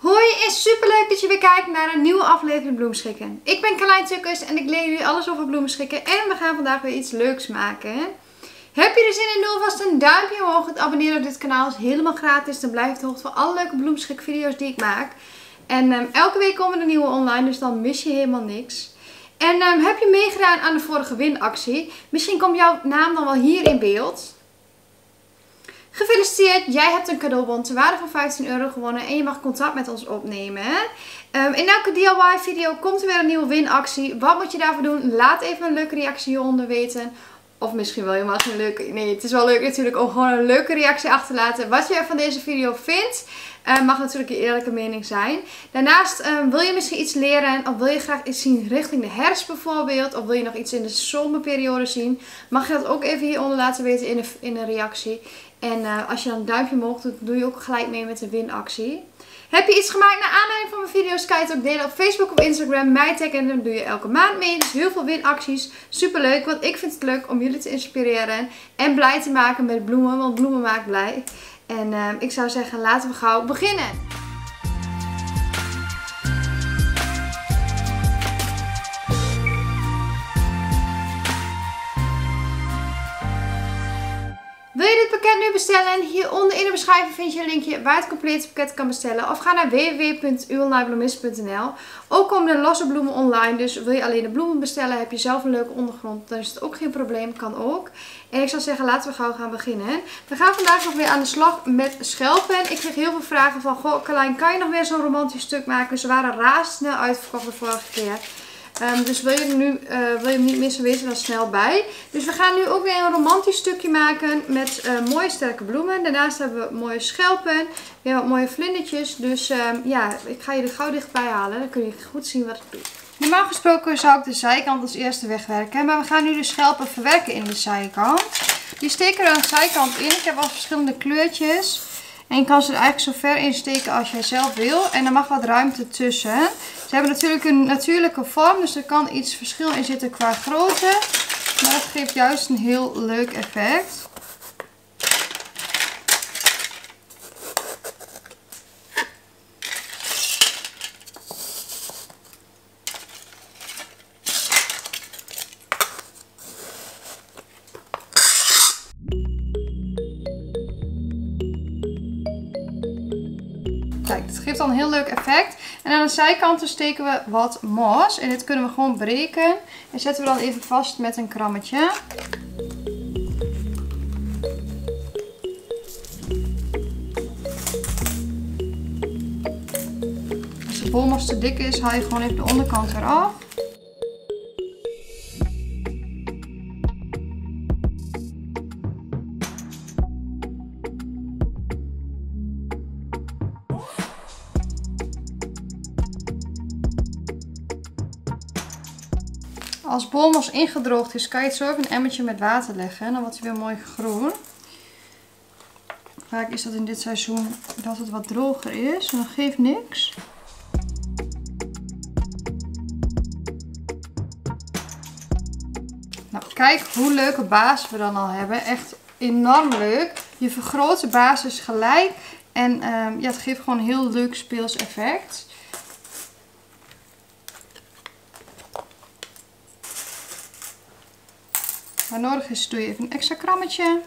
Hoi en superleuk dat je weer kijkt naar een nieuwe aflevering Bloemschikken. Ik ben Carlijn Tukkers en ik leer jullie alles over bloemschikken en we gaan vandaag weer iets leuks maken. Heb je er zin in? Doe alvast een duimpje omhoog. Het abonneren op dit kanaal is helemaal gratis. Dan blijf je op de hoogte van alle leuke bloemschik video's die ik maak. En elke week komen er nieuwe online, dus dan mis je helemaal niks. En heb je meegedaan aan de vorige winactie? Misschien komt jouw naam dan wel hier in beeld. Gefeliciteerd, jij hebt een cadeaubon ter waarde van €15 gewonnen en je mag contact met ons opnemen. In elke DIY video komt er weer een nieuwe winactie. Wat moet je daarvoor doen? Laat even een leuke reactie hieronder weten. Of misschien wel helemaal geen leuke. Nee, het is wel leuk natuurlijk om gewoon een leuke reactie achter te laten. Wat je van deze video vindt. Mag natuurlijk je eerlijke mening zijn. Daarnaast wil je misschien iets leren. Of wil je graag iets zien richting de herfst bijvoorbeeld. Of wil je nog iets in de zomerperiode zien. Mag je dat ook even hieronder laten weten in een reactie. En als je dan een duimpje omhoog doet, doe je ook gelijk mee met de winactie. Heb je iets gemaakt naar aanleiding van mijn video's? Kan je het ook delen op Facebook of Instagram. Mij taggen en dan doe je elke maand mee. Dus heel veel winacties. Super leuk, want ik vind het leuk om jullie te inspireren. En blij te maken met bloemen, want bloemen maakt blij. En ik zou zeggen, laten we gauw beginnen. Wil je dit pakket nu bestellen? Hieronder in de beschrijving vind je een linkje waar je het complete pakket kan bestellen. Of ga naar www.uonlinebloemist.nl. Ook komen er losse bloemen online. Dus wil je alleen de bloemen bestellen, heb je zelf een leuke ondergrond, dan is het ook geen probleem. Kan ook. En ik zou zeggen, laten we gauw gaan beginnen. We gaan vandaag nog weer aan de slag met schelpen. Ik kreeg heel veel vragen van, goh Carlijn, kan je nog weer zo'n romantisch stuk maken? Ze waren razendsnel uitverkocht de vorige keer. Dus wil je hem niet missen, wees er dan snel bij. Dus we gaan nu ook weer een romantisch stukje maken met mooie sterke bloemen. Daarnaast hebben we mooie schelpen, weer wat mooie vlindertjes. Dus ja, ik ga je er gauw dichtbij halen. Dan kun je goed zien wat ik doe. Normaal gesproken zou ik de zijkant als eerste wegwerken. Maar we gaan nu de schelpen verwerken in de zijkant. Die steken er aan de zijkant in. Ik heb al verschillende kleurtjes. En je kan ze er eigenlijk zo ver in steken als jij zelf wil. En er mag wat ruimte tussen. Ze hebben natuurlijk een natuurlijke vorm. Dus er kan iets verschil in zitten qua grootte. Maar dat geeft juist een heel leuk effect. Kijk, het geeft dan een heel leuk effect. En aan de zijkanten steken we wat mos. En dit kunnen we gewoon breken. En zetten we dan even vast met een krammetje. Als de bolmos te dik is, haal je gewoon even de onderkant eraf. Als bolmos ingedroogd is, kan je het zo even een emmertje met water leggen. En dan wordt hij weer mooi groen. Vaak is dat in dit seizoen dat het wat droger is. En dat geeft niks. Nou, kijk hoe leuke basis we dan al hebben. Echt enorm leuk. Je vergroot de basis gelijk. En ja, het geeft gewoon een heel leuk speels effect. Waar nodig is, doe je even een extra krammetje.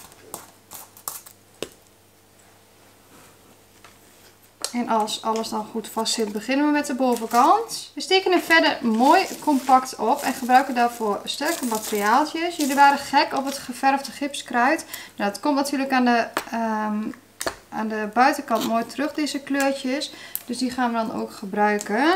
En als alles dan goed vast zit, beginnen we met de bovenkant. We steken hem verder mooi compact op en gebruiken daarvoor sterke materiaaltjes. Jullie waren gek op het geverfde gipskruid. Nou, dat komt natuurlijk aan de buitenkant mooi terug, deze kleurtjes. Dus die gaan we dan ook gebruiken.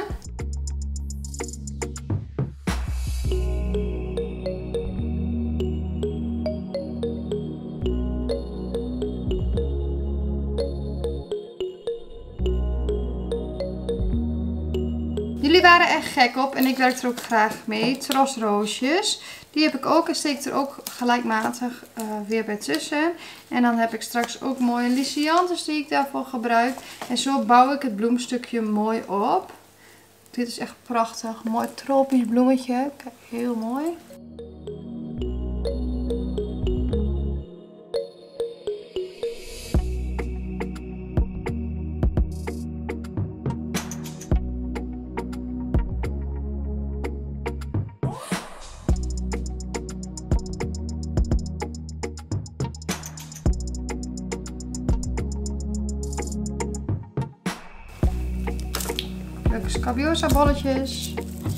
Jullie waren echt gek op en ik werk er ook graag mee. Trosroosjes. Die heb ik ook en steek er ook gelijkmatig weer bij tussen. En dan heb ik straks ook mooie lysiantes die ik daarvoor gebruik. En zo bouw ik het bloemstukje mooi op. Dit is echt prachtig. Mooi tropisch bloemetje. Kijk, heel mooi. leuke scabiosa bolletjes.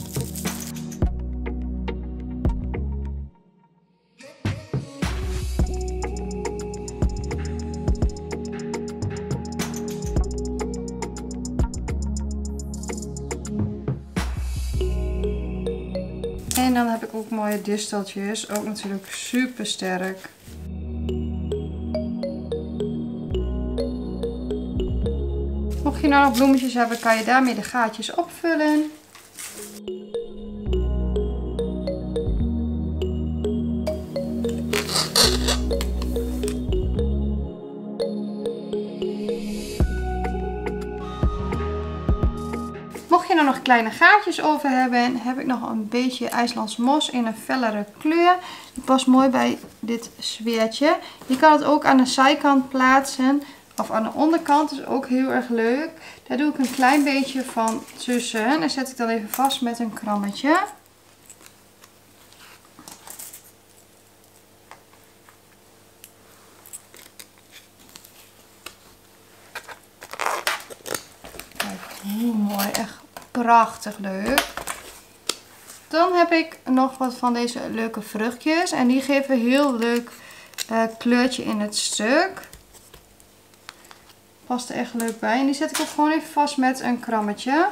En dan heb ik ook mooie disteltjes, ook natuurlijk super sterk. Mocht je nou nog bloemetjes hebben, kan je daarmee de gaatjes opvullen. Mocht je nou nog kleine gaatjes over hebben, heb ik nog een beetje IJslands mos in een fellere kleur. Die past mooi bij dit sfeertje. Je kan het ook aan de zijkant plaatsen of aan de onderkant, is ook heel erg leuk. Daar doe ik een klein beetje van tussen en zet ik dan even vast met een krammetje. Hoe mooi, echt prachtig leuk. Dan heb ik nog wat van deze leuke vruchtjes en die geven heel leuk kleurtje in het stuk. Past er echt leuk bij en die zet ik ook gewoon even vast met een krammetje.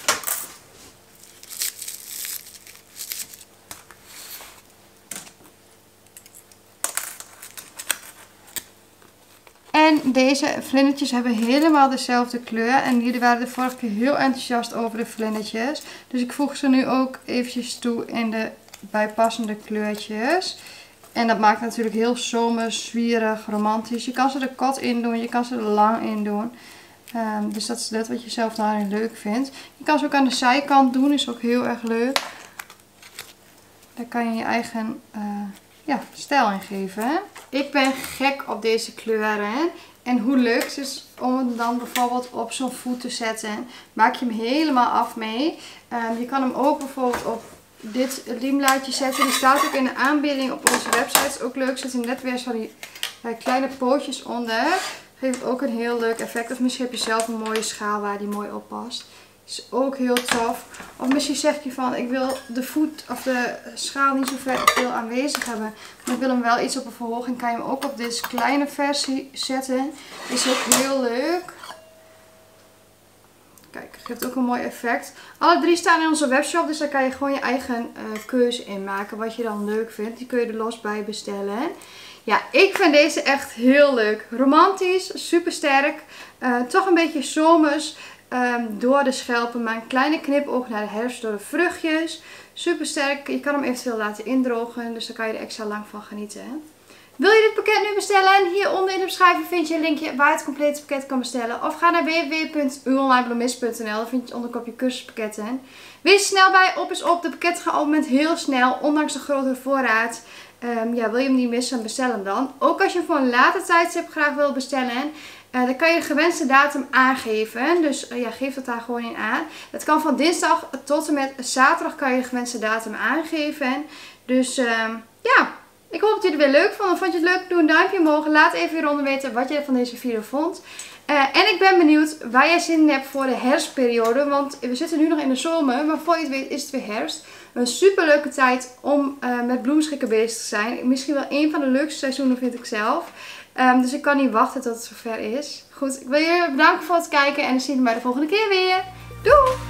En deze vlindertjes hebben helemaal dezelfde kleur. En jullie waren de vorige keer heel enthousiast over de vlindertjes. Dus ik voeg ze nu ook eventjes toe in de bijpassende kleurtjes. En dat maakt natuurlijk heel zomers, zwierig, romantisch. Je kan ze er kort in doen, je kan ze er lang in doen. Dus dat is net wat je zelf daarin leuk vindt. Je kan ze ook aan de zijkant doen, is ook heel erg leuk. Daar kan je je eigen stijl in geven. Hè? Ik ben gek op deze kleuren. En hoe leuk het is om hem dan bijvoorbeeld op zo'n voet te zetten. Maak je hem helemaal af mee. Je kan hem ook bijvoorbeeld op dit riemlaadje zetten. Die staat ook in de aanbieding op onze website. Is ook leuk. Zet er net weer zo die kleine pootjes onder. Geeft ook een heel leuk effect. Of misschien heb je zelf een mooie schaal waar die mooi op past. Is ook heel tof. Of misschien zeg je van ik wil de voet of de schaal niet zo veel aanwezig hebben. Maar ik wil hem wel iets op een verhoging. Kan je hem ook op deze kleine versie zetten. Is ook heel leuk. Kijk, geeft ook een mooi effect. Alle drie staan in onze webshop. Dus daar kan je gewoon je eigen keuze in maken. Wat je dan leuk vindt. Die kun je er los bij bestellen. Ja, ik vind deze echt heel leuk. Romantisch, super sterk. Toch een beetje zomers. Door de schelpen, maar een kleine knipoog naar de herfst door de vruchtjes. Super sterk. Je kan hem eventueel laten indrogen, dus daar kan je er extra lang van genieten. Hè? Wil je dit pakket nu bestellen? Hieronder in de beschrijving vind je een linkje waar je het complete pakket kan bestellen. Of ga naar www.uonlinebloemist.nl. Daar vind je het onderkopje cursuspakketten. Wees er snel bij, op is op. De pakketten gaan op het moment heel snel, ondanks de grote voorraad. Wil je hem niet missen, bestel hem dan. Ook als je hem voor een later tijdstip graag wil bestellen, dan kan je de gewenste datum aangeven. Dus geef dat daar gewoon in aan. Dat kan van dinsdag tot en met zaterdag kan je de gewenste datum aangeven. Dus ik hoop dat jullie het weer leuk vonden. Vond je het leuk? Doe een duimpje omhoog. Laat even hieronder weten wat je van deze video vond. En ik ben benieuwd waar jij zin in hebt voor de herfstperiode. Want we zitten nu nog in de zomer, maar voor je het weet is het weer herfst. Een super leuke tijd om met bloemschikken bezig te zijn. Misschien wel een van de leukste seizoenen vind ik zelf. Dus ik kan niet wachten tot het zover is. Goed, ik wil jullie bedanken voor het kijken en dan zien we bij de volgende keer weer. Doei!